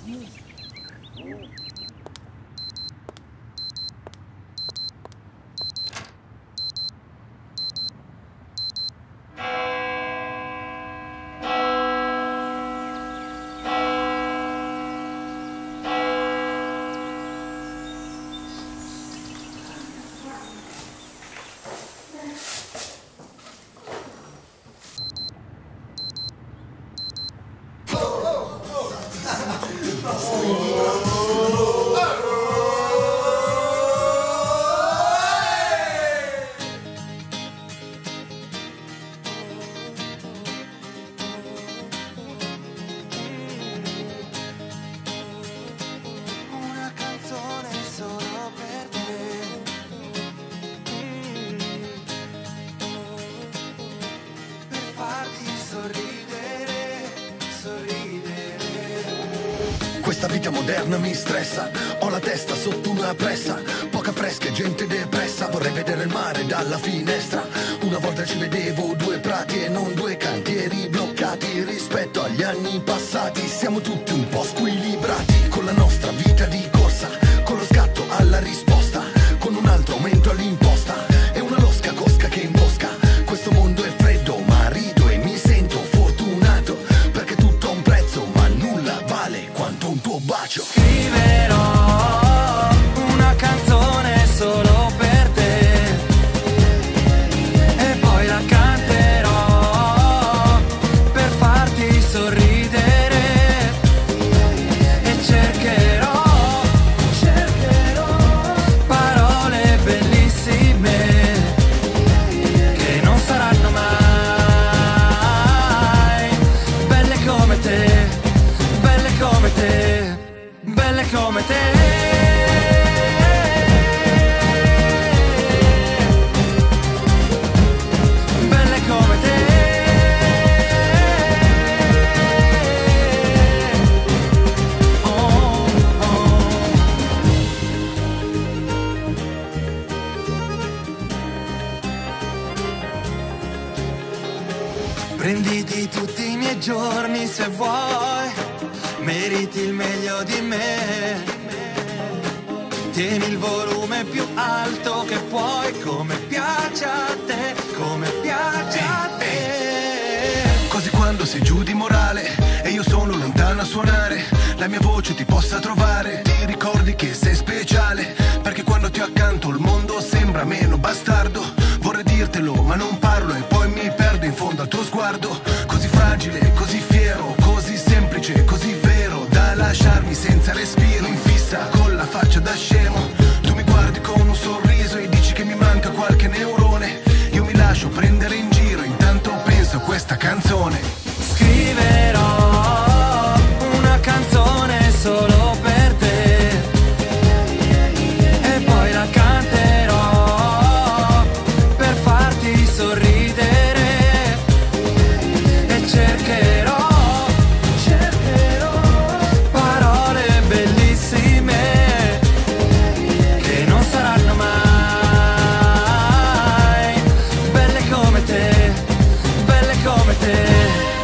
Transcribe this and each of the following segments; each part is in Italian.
Questa vita moderna mi stressa, ho la testa sotto una pressa, poca fresca e gente depressa, vorrei vedere il mare dalla finestra. Una volta ci vedevo due prati e non due cantieri bloccati. Rispetto agli anni passati siamo tutti un po' squilibrati, con la nostra vita di corsa, con lo scatto alla risposta, con un altro aumento all'imposta e una losca cosca che imbosca. Questo mondo è freddo ma rido e mi sento fortunato, perché tutto ha un prezzo ma nulla vale quanto un tuo bacio. Scriverò una canzone solo per te e poi la canterò per farti sorridere e cercherò parole bellissime che non saranno mai belle come te, belle come te, belle come te. Belle come te. Oh, oh. Prenditi tutti i miei giorni se vuoi, meriti il meglio di me. Tieni il volume più alto che puoi, come piace a te, come piace a te. Così quando sei giù di morale e io sono lontano a suonare, la mia voce ti possa trovare. Ti ricordi che sei speciale, perché quando ti ho accanto il mondo sembra meno bastardo. Vorrei dirtelo ma non parlo e poi mi perdo in fondo al tuo sguardo. Così fragile, così fiero, così semplice, così vero, da lasciarmi senza respiro, in fissa con la faccia da scemo. Tu mi guardi con un sorriso e dici che mi manca qualche neurone. Io mi lascio prendere in giro, intanto penso a questa canzone. Scriverò una canzone solo per te e poi la canterò per farti sorridere e cercherò parole bellissime che non saranno mai belle come te, belle come te.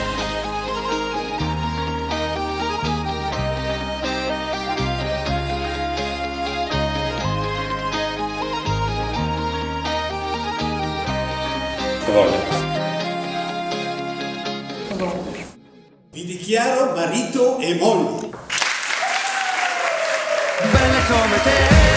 Vi dichiaro marito e moglie. Belle come te.